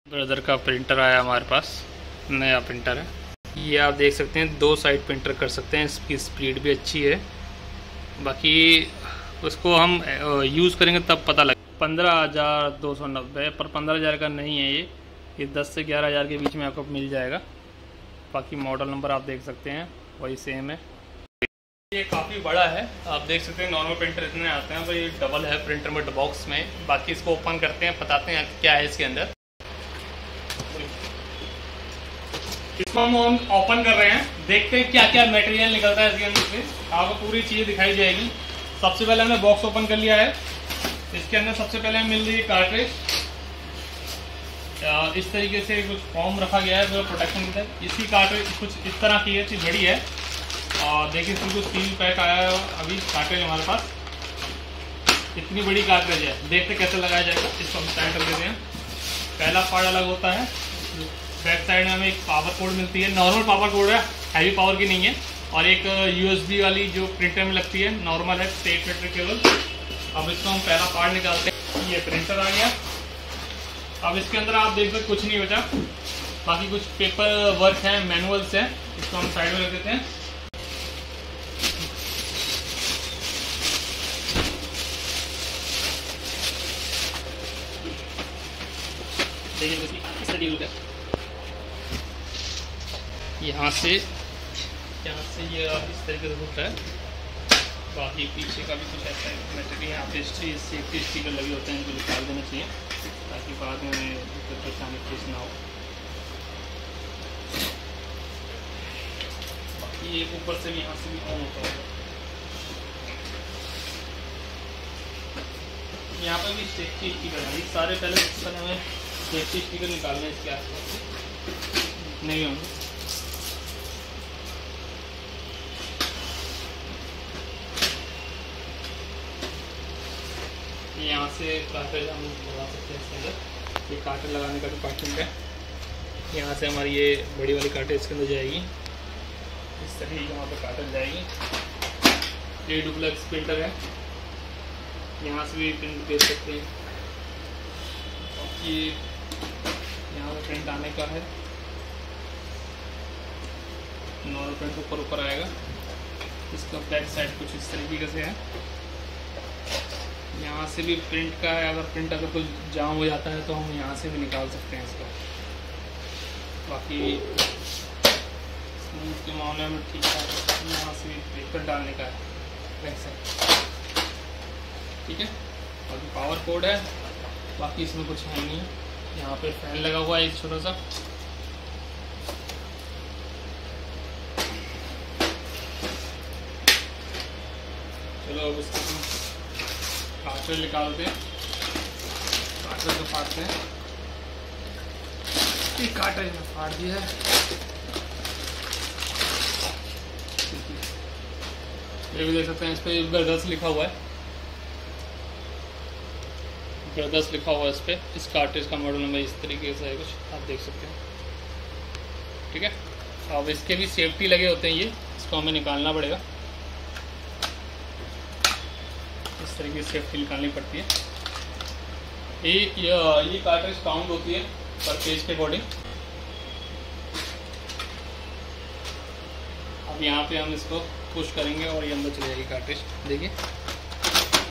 Brother का printer आया हमारे पास, नया प्रिंटर है ये। आप देख सकते हैं 2 साइड प्रिंटर कर सकते हैं, इसकी स्पीड भी अच्छी है। बाकी उसको हम यूज़ करेंगे तब पता लगे। 15,290 पर 15,000 का नहीं है ये 10 से 11,000 के बीच में आपको मिल जाएगा। बाकी मॉडल नंबर आप देख सकते हैं वही सेम है। ये काफ़ी बड़ा है, आप देख सकते हैं नॉर्मल प्रिंटर इतने आते हैं, तो ये डबल है प्रिंटर में बॉक्स में। बाकी इसको ओपन करते हैं, बताते हैं क्या है इसके अंदर। इसको हम ओपन कर रहे हैं, देखते हैं क्या क्या मटेरियल निकलता है इसके अंदर से। आपको पूरी चीज़ दिखाई जाएगी। सबसे पहले हमने बॉक्स ओपन कर लिया है। इसके अंदर सबसे पहले मिल रही है कार्ट्रिज। इस तरीके से कुछ फॉर्म रखा गया है जो प्रोटेक्शन के लिए। इसकी कार्ट्रिज कुछ इस तरह की है, इतनी बड़ी है। और देखिए बिल्कुल सील पैक आया है अभी कार्ट्रिज हमारे पास। इतनी बड़ी कार्ट्रिज है, देखते कैसे लगाया जाएगा। इसको हम साइड कर देते हैं। पहला पार्ट अलग होता है। बैक साइड में हमें एक पावर कोड मिलती है, नॉर्मल पावर कोड है, हैवी पावर की नहीं है। और एक USB वाली जो प्रिंटर में लगती है, नॉर्मल है 8 मीटर केबल। अब इसको हम पहला पार्ट निकालते हैं। ये प्रिंटर आ गया। अब इसके अंदर आप देख सकते कुछ नहीं बचा, बाकी कुछ पेपर वर्क है, मैनुअल्स है। इसको हम साइड में रख देते हैं। देखिए इस तरीके का यहाँ से ये इस तरीके से होता है। बाकी पीछे का भी कुछ ऐसा मटेरियल यहाँ पे सेफ्टी स्टिकर लगे होते हैं, इनको निकाल देना चाहिए ताकि बाद में दिक्कत परेशानी फेस ना हो। बाकी ये ऊपर से भी यहाँ से भी ऑन होता है। यहाँ पर भी सेफ्टी स्टिकर है, सारे पहले हमें सेफ्टी स्टिकर निकालना है इसके आसपास नहीं होंगे। यहाँ से कार्टेज हम लगा सकते हैं इसके अंदर। ये कार्टेज लगाने का डिपार्टमेंट है। यहाँ से हमारी ये बड़ी वाली कार्टेज इसके अंदर जाएगी। इस तरह यहाँ पर कार्टेज जाएगी। ये डुप्लेक्स प्रिंटर है, यहाँ से भी प्रिंट भेज सकते हैं। ये यहाँ पर प्रिंट आने का है, नॉर्मल प्रिंट ऊपर आएगा। इसका बैक साइड कुछ इस तरीके से है। यहाँ से भी प्रिंट का है, अगर प्रिंट अगर कुछ जाम हो जाता है तो हम यहाँ से भी निकाल सकते हैं इसको। बाकी स्मूथ के मामले में ठीक है। यहाँ से भी पेपर डालने का है बैक साइड, ठीक है। बाकी पावर कोड है, बाकी इसमें कुछ है नहीं। यहाँ पे फैन लगा हुआ है एक छोटा सा। चलो अब इसको कार्ट्रिज निकालते हैं, कार्ट्रिज को फाड़ते हैं। ये कार्ट्रिज में फाड़ दिया है। ये भी देख सकते हैं, इस पे ब्रदर्स लिखा हुआ है, ब्रदर्स लिखा हुआ है इस पे। इस कार्ट्रिज का मॉडल नंबर इस तरीके से है कुछ, आप देख सकते हैं, ठीक है। अब इसके भी सेफ्टी लगे होते हैं, ये इसको हमें निकालना पड़ेगा। इस तरीके से सेफ्टी निकालनी पड़ती है। ये कार्ट्रिज काउंट होती है पर पेज के अकॉर्डिंग। अब यहाँ पे हम इसको पुश करेंगे और ये अंदर चली जाएगी कार्ट्रिज। देखिए